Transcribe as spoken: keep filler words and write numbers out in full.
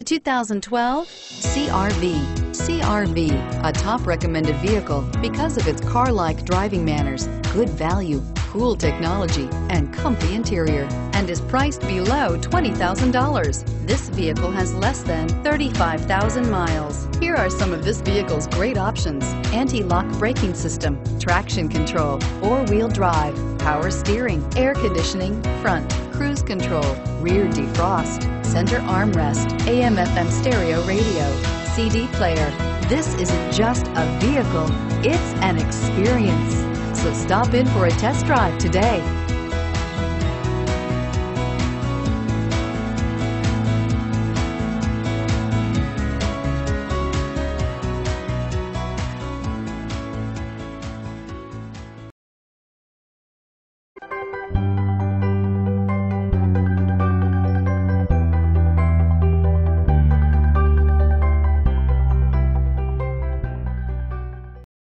two thousand twelve C R V. C R V, a top recommended vehicle because of its car-like driving manners, good value, cool technology, and comfy interior, and is priced below twenty thousand dollars. This vehicle has less than thirty-five thousand miles. Here are some of this vehicle's great options: anti-lock braking system, traction control, four-wheel drive, power steering, air conditioning, front, cruise control, rear defrost, center armrest, A M F M stereo radio, C D player. This isn't just a vehicle, it's an experience. So stop in for a test drive today.